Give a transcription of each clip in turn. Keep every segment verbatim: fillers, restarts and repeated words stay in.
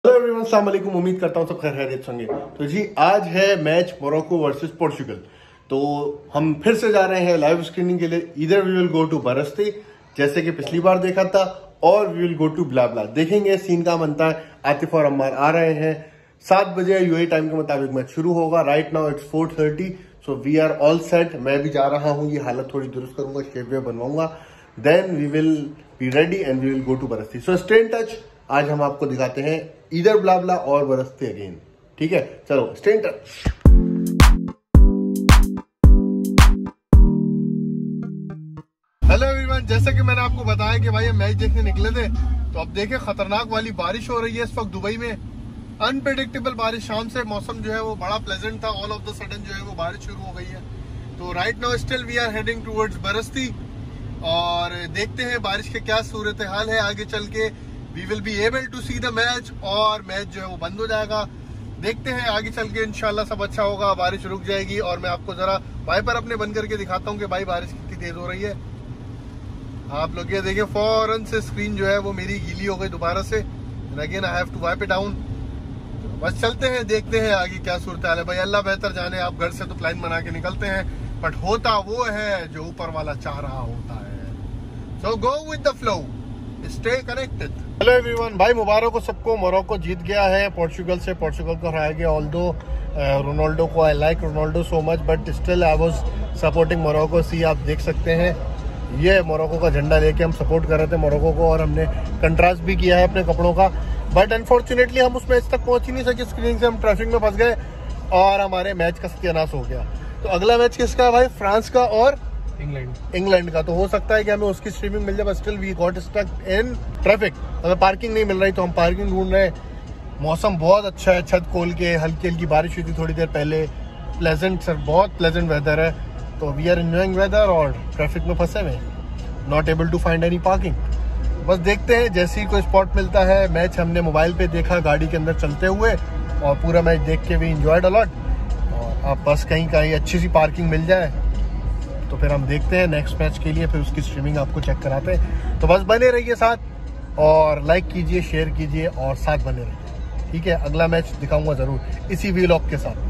Hello everyone, अस्सलाम वालेकुम। उम्मीद करता हूँ सब खैर खैरियत होंगे। तो जी आज है मैच मोरक्को वर्सेस पोर्चुगल। तो हम फिर से जा रहे हैं लाइव स्क्रीनिंग के लिए। इधर we will go to Barasti जैसे कि पिछली बार देखा था, और we will go to blah blah. देखेंगे सीन का बनता है। आतिफ और अम्मार आ रहे हैं। सात बजे यूएई टाइम के मुताबिक मैच शुरू होगा। Right now it's four thirty, so we are all set. मैं भी जा रहा हूँ, ये हालत थोड़ी दुरुस्त करूंगा, शेप वे बनवाऊंगा, then we will be ready and we will go to Barasti. So stay in touch. आज हम आपको दिखाते हैं इधर ब्लाब्ला और बरस्ती अगेन। ठीक है, चलो stay in touch. Hello everyone, जैसे कि मैंने आपको बताया कि भाई हम मैच देखने निकले थे, तो अब देखें खतरनाक वाली बारिश हो रही है इस वक्त दुबई में। अनप्रेडिक्टेबल बारिश। शाम से मौसम जो है वो बड़ा प्लेजेंट था, ऑल ऑफ द सडन जो है वो बारिश शुरू हो गई है। तो right now still we are heading towards Barasti, और देखते हैं बारिश के क्या सूरत हाल है आगे चल के। We will be able to see the match, और मैच जो है वो बंद हो जाएगा। देखते हैं आगे चल के, इंशाल्लाह सब अच्छा होगा, बारिश रुक जाएगी। और मैं आपको जरा वाइपर अपने बंद करके दिखाता हूँ कि भाई बारिश कितनी तेज हो रही है। आप लोग ये देखिए, फौरन से स्क्रीन जो है वो मेरी गीली हो गई दोबारा से। Again I have to wipe it down. बस चलते हैं, देखते हैं आगे क्या सूरत हाल है। भाई अल्लाह बेहतर जाने। आप घर से तो प्लान बना के निकलते हैं, बट होता वो है जो ऊपर वाला चाह रहा होता है। So go with the flow, stay connected. Hello everyone, भाई मुबारक हो सबको। मोरक्को जीत गया है पोर्चुगल से। पोर्चुगल को हराया गया। ऑल्दो रोनाल्डो को, I like Ronaldo so much, but still I was supporting Morocco. See आप देख सकते हैं, ये मोरक्को का झंडा लेके हम सपोर्ट कर रहे थे मोरक्को को, और हमने कंट्रास्ट भी किया है अपने कपड़ों का। बट अनफॉर्चुनेटली हम उस मैच तक पहुंच ही नहीं सके। स्क्रीनिंग से हम ट्रैफिक में फंस गए और हमारे मैच का सत्यानाश हो गया। तो अगला मैच किसका है भाई? फ्रांस का और इंग्लैंड इंग्लैंड का। तो हो सकता है कि हमें उसकी स्ट्रीमिंग मिल जाए, but still we got stuck in traffic. अगर पार्किंग नहीं मिल रही तो हम पार्किंग ढूंढ रहे हैं। मौसम बहुत अच्छा है, छत खोल के हल्की हल्की बारिश हुई थी थोड़ी देर पहले। प्लेजेंट सर, बहुत प्लेजेंट वेदर है। तो वी आर एंजॉइंग वेदर और ट्रैफिक में फंसे हुए, not able to find any parking. बस देखते हैं, जैसे ही कोई स्पॉट मिलता है। मैच हमने मोबाइल पे देखा गाड़ी के अंदर चलते हुए, और पूरा मैच देख के भी इंजॉयड अलॉट। और अब बस कहीं कहीं अच्छी सी पार्किंग मिल जाए तो फिर हम देखते हैं नेक्स्ट मैच के लिए, फिर उसकी स्ट्रीमिंग आपको चेक कराते हैं। तो बस बने रहिए साथ, और लाइक कीजिए, शेयर कीजिए, और साथ बने रहिए। ठीक है, अगला मैच दिखाऊंगा जरूर इसी व्लॉग के साथ।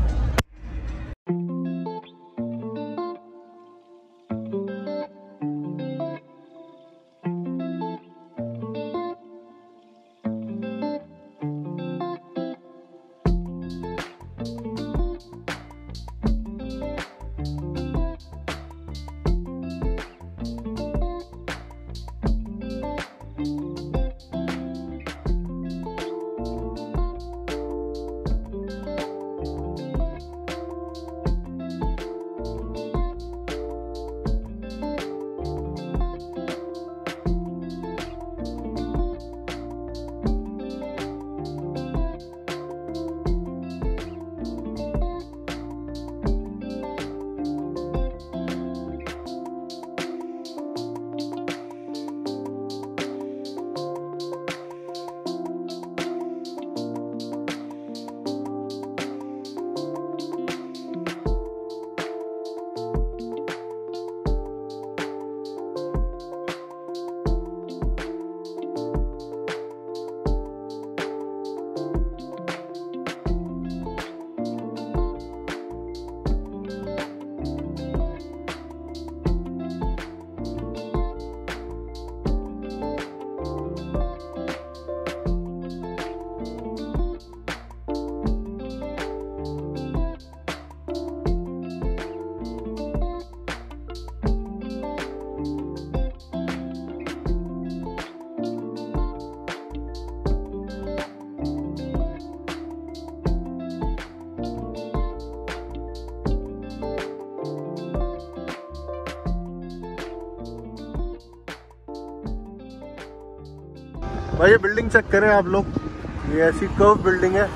भाई ये बिल्डिंग चेक करें आप लोग, ये ऐसी कर्व बिल्डिंग है।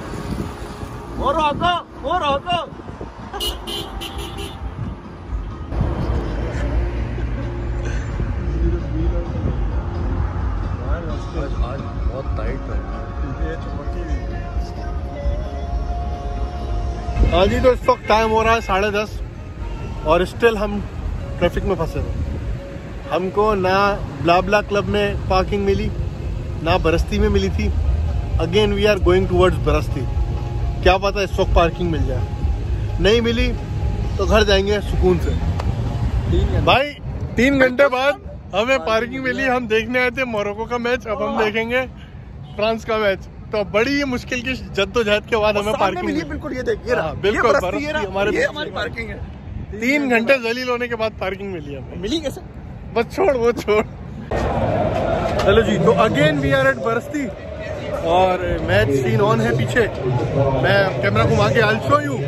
और आका, और आका। आज बहुत टाइट है। हाँ जी, तो इस वक्त टाइम हो रहा है साढ़े दस, और स्टिल हम ट्रैफिक में फंसे हुए। हमको ना ब्लाब्ला क्लब में पार्किंग मिली, ना बरस्ती में मिली थी, again we are going towards Barasti. क्या पता इस वक्त पार्किंग मिल जाए, नहीं मिली तो घर जाएंगे सुकून से। भाई तीन घंटे बाद हमें पार्किंग मिली। हम देखने आए थे मोरक्को का मैच, अब हम देखेंगे फ्रांस का मैच। तो बड़ी मुश्किल की जद्दोजहद के बाद हमें पार्किंग मिली। बिल्कुल ये देखिए, बिल्कुल बरस्ती हमारे हमारी पार्किंग है। तीन घंटे जलील होने के बाद पार्किंग मिली हमें। मिली कैसे? बस छोड़ वो छोड़। चलो जी, तो again we are at Barasti और मैच सीन ऑन है पीछे। मैं कैमरा घुमा के आई शो यू।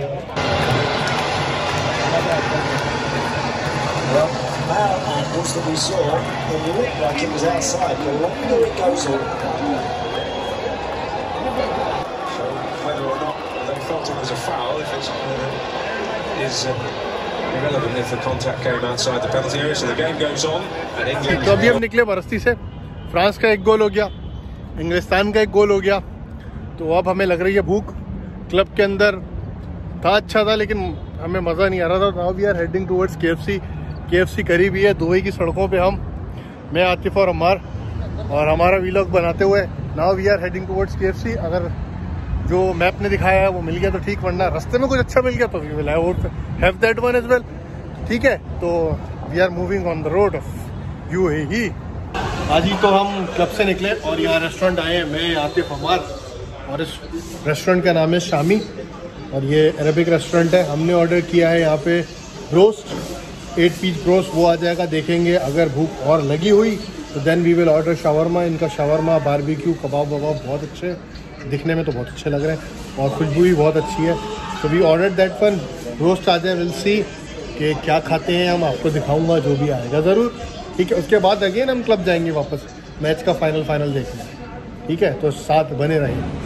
तो अभी हम निकले बरस्ती से। फ्रांस का एक गोल हो गया, इंग्लिस्तान का एक गोल हो गया। तो अब हमें लग रही है भूख। क्लब के अंदर था अच्छा था लेकिन हमें मज़ा नहीं आ रहा था। Now we are heading towards KFC. KFC करीब ही है दुबई की सड़कों पे। हम मैं आतिफ और अम्मार और हमारा वीलॉग बनाते हुए now we are heading towards KFC. अगर जो मैप ने दिखाया है वो मिल गया तो ठीक, वरना रास्ते में कुछ अच्छा मिल गया तो we will have that one as well. ठीक है, तो we are moving on the road of UAE. आज ही तो हम क्लब से निकले और यहाँ रेस्टोरेंट आए हैं। मैं आतिफ अम्मार और इस रेस्टोरेंट का नाम है शामी और ये अरबिक रेस्टोरेंट है। हमने ऑर्डर किया है यहाँ पे ब्रोस्ट, एट पीस ब्रोस्ट, वो आ जाएगा। देखेंगे अगर भूख और लगी हुई तो then we will order shawarma. इनका शावरमा, बारबेक्यू, कबाब वबाब बहुत अच्छे, दिखने में तो बहुत अच्छे लग रहे हैं और खुशबू भी बहुत अच्छी है। तो we order that one. Roast आ जाए, विल सी कि क्या खाते हैं हम, आपको दिखाऊंगा जो भी आएगा ज़रूर। ठीक है, उसके बाद अगेन हम क्लब जाएंगे वापस मैच का फाइनल फाइनल देखने। ठीक है, तो साथ बने रहिए।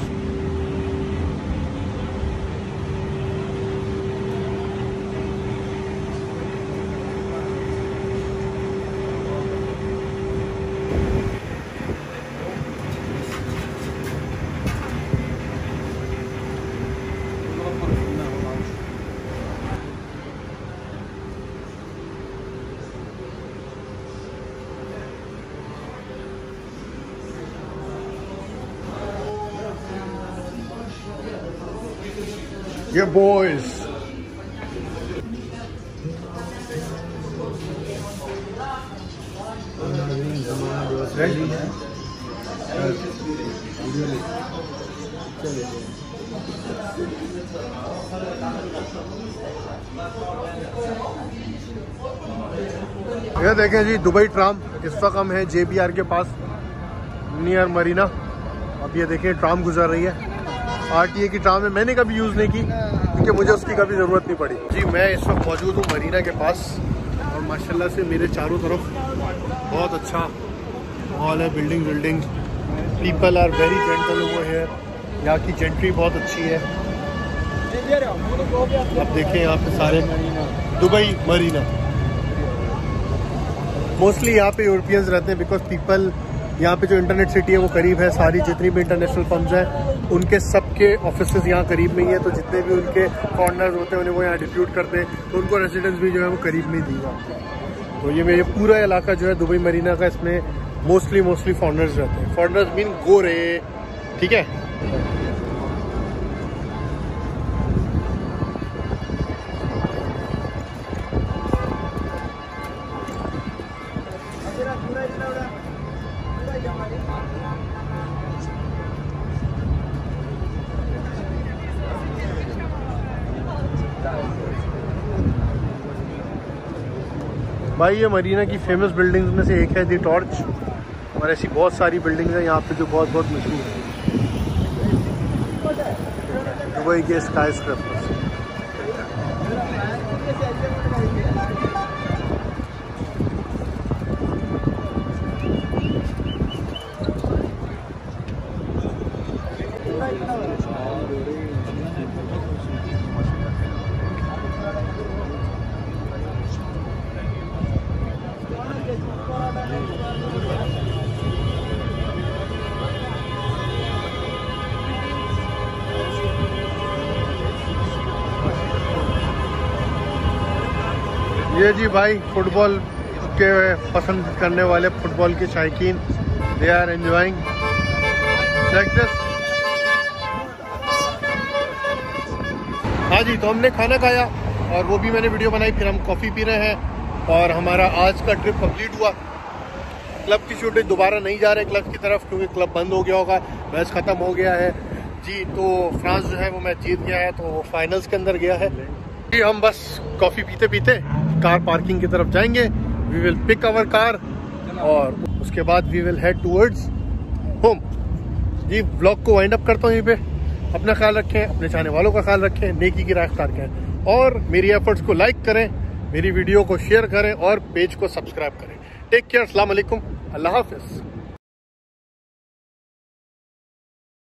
Yeah, boys. ये देखें जी दुबई ट्राम। इस वक्त हम हैं जे बी आर के पास नियर मरीना। अब ये देखें ट्राम गुजर रही है। आर टी ए की ट्राम है, मैंने कभी यूज़ नहीं की क्योंकि मुझे उसकी कभी ज़रूरत नहीं पड़ी। जी मैं इस वक्त मौजूद हूँ मरीना के पास और माशाल्लाह से मेरे चारों तरफ बहुत अच्छा मॉल है, building building. People are very gentle over here. यहाँ की जेंट्री बहुत अच्छी है। अब देखें यहाँ पे सारे दुबई मरीना, मोस्टली यहाँ पे यूरोपियंस रहते हैं बिकॉज पीपल, यहाँ पे जो इंटरनेट सिटी है वो करीब है। सारी जितनी भी इंटरनेशनल फर्म्स हैं उनके सबके ऑफिसेज यहाँ करीब में ही है। तो जितने भी उनके फॉरनर्स होते हैं उन्हें वो यहाँ डिप्यूट करते हैं, तो उनको रेजिडेंस भी जो है वो करीब में ही दी जाती है। तो ये मेरे पूरा इलाका जो है दुबई मरीना का, इसमें मोस्टली मोस्टली फॉरनर्स रहते हैं। फॉरनर्स मीन गोरे, ठीक है। भाई ये मरीना की फेमस बिल्डिंग्स में से एक है दी टॉर्च और ऐसी बहुत सारी बिल्डिंग्स हैं यहाँ पे जो बहुत बहुत मशहूर है दुबई के स्काई स्क्रैपर्स। ये जी भाई फुटबॉल के पसंद करने वाले, फुटबॉल के शायकीन, they are enjoying. Check this. हाँ जी, तो हमने खाना खाया और वो भी मैंने वीडियो बनाई, फिर हम कॉफ़ी पी रहे हैं और हमारा आज का ट्रिप कंप्लीट हुआ। क्लब की शूटिंग दोबारा नहीं जा रहे क्लब की तरफ, क्योंकि क्लब बंद हो गया होगा, मैच ख़त्म हो गया है जी। तो फ्रांस जो है वो मैच जीत गया है, तो वो फाइनल्स के अंदर गया है जी। हम बस कॉफ़ी पीते पीते कार पार्किंग की तरफ जाएंगे। We will pick our car और उसके बाद we will head towards home जी। ब्लॉग को वाइंड अप करता हूँ यहीं पे। अपना ख्याल रखें, अपने चाहने वालों का ख्याल रखें, नेकी की राह इख्तियार करें और मेरी एफर्ट्स को लाइक करें, मेरी वीडियो को शेयर करें और पेज को सब्सक्राइब करें। टेक केयर, अस्सलाम वालेकुम, अल्लाह हाफिज़।